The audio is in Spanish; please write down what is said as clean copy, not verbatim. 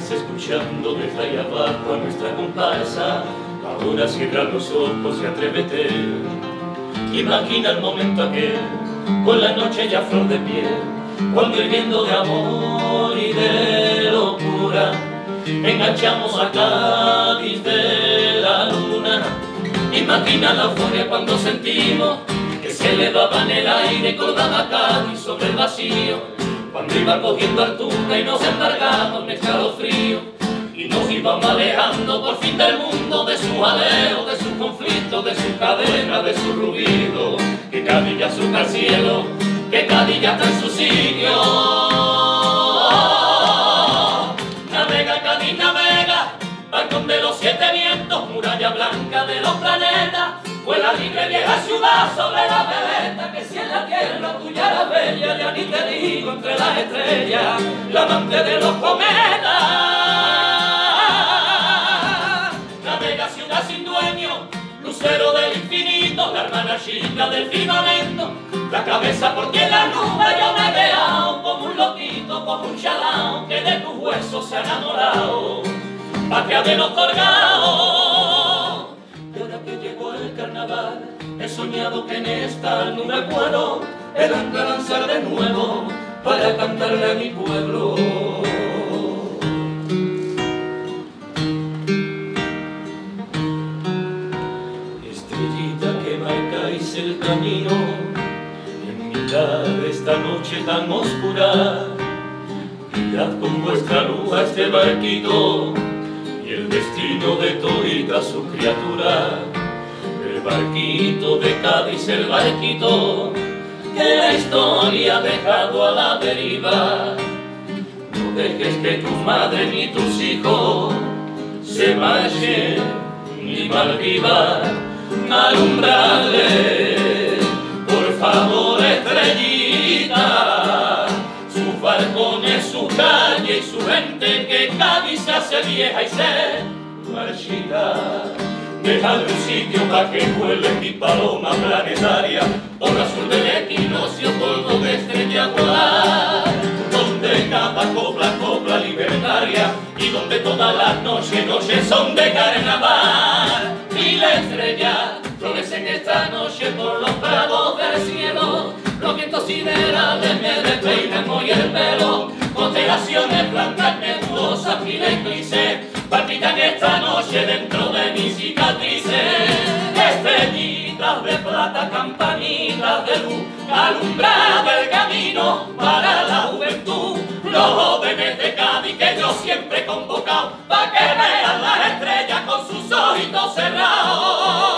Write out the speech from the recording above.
vas escuchando desde ahí abajo a nuestra comparsa. Ahora cierra los ojos y atrévete. Imagina el momento aquel, con la noche ya flor de piel, cuando hirviendo de amor y de locura enganchamos a Cádiz de la luna. Imagina la euforia cuando sentimos que se elevaba en el aire, colgaba Cádiz sobre el vacío, cuando iba cogiendo altura y nos embargaba un escalofrío, y nos íbamos alejando por fin del mundo, de su jaleo, de su conflicto, de su cadena, de su ruido. Que Cádiz ya surca al cielo, que Cádiz ya está en su sitio. Navega, Cádiz, navega, balcón de los siete vientos, muralla blanca de los planetas, fue la libre vieja ciudad sobre la veleta, que si en la tierra tuya era bella, ya ni te digo entre las estrellas, la amante de los cometas. Navega ciudad sin dueño, lucero del infinito, la hermana chica del firmamento, la cabeza por ti en la nube, yo me he quedado como un loquito, como un chalao, que de tus huesos se ha enamorado, patria de los colgados. Y ahora que llegó el carnaval, he soñado que en esta luna cuero el ancla lanzar de nuevo para cantarle a mi pueblo. Estrellita que marcáis el camino en mitad de esta noche tan oscura, guiad con vuestra luz a este barquito y el destino de todita su criatura. El barquito de Cádiz, el barquito que la historia ha dejado a la deriva. No dejes que tu madre ni tus hijos se marchen ni malvivan. Alumbrarle, por favor, estrellita, sus balcones, su calle y su gente, que Cádiz se hace vieja y se marchita. Dejadle un sitio pa' que vuele mi paloma planetaria, por azul del equinoccio, polvo de estrella polar, donde cada copla, copla libertaria, y donde todas las noches, noches son de carnaval. Y la estrella florecen esta noche por los prados del cielo, los vientos siderales me despeinan hoy el pelo, constelaciones blancas, nebulosas, mil eclipses palpitan esta noche dentro de mis cicatrices. Estrellitas de plata, campanitas de luz, alumbrada el camino para la juventud. Los jóvenes de Cádiz que yo siempre he convocado, pa' que vean las estrellas con sus ojitos cerrados.